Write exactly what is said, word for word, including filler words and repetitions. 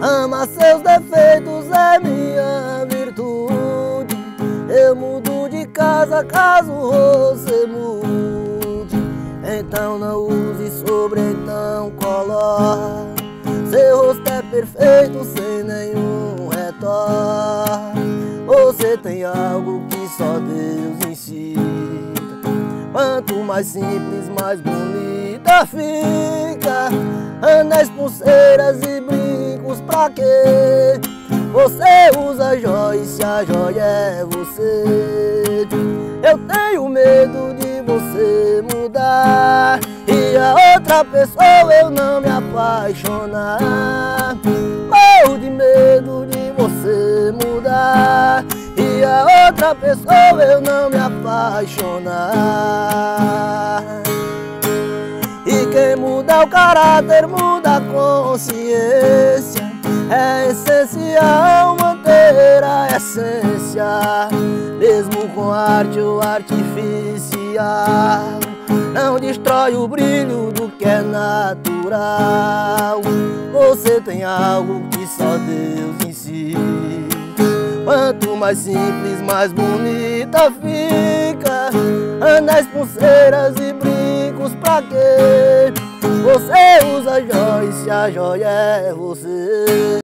Ama seus defeitos é minha virtude. Eu mudo de casa caso você mude. Então não use sobre, então coloque. Seu rosto é perfeito sem nenhum retorno. Você tem algo que só Deus incita. Quanto mais simples, mais bonita fica. Anéis, pulseiras e brincos pra quê? Você usa joia e se a joia é você. Eu tenho medo de você mudar e a outra pessoa eu não me apaixonar. Morro de medo de você mudar e a outra pessoa eu não me apaixonar. E quem muda o caráter muda a consciência. É essencial manter a essência, mesmo com arte ou artificial. Não destrói o brilho do que é natural. Você tem algo que só Deus ensina. Quanto mais simples, mais bonita fica. Anéis, pulseiras e brincos pra quê? Você usa joia e se a joia é você.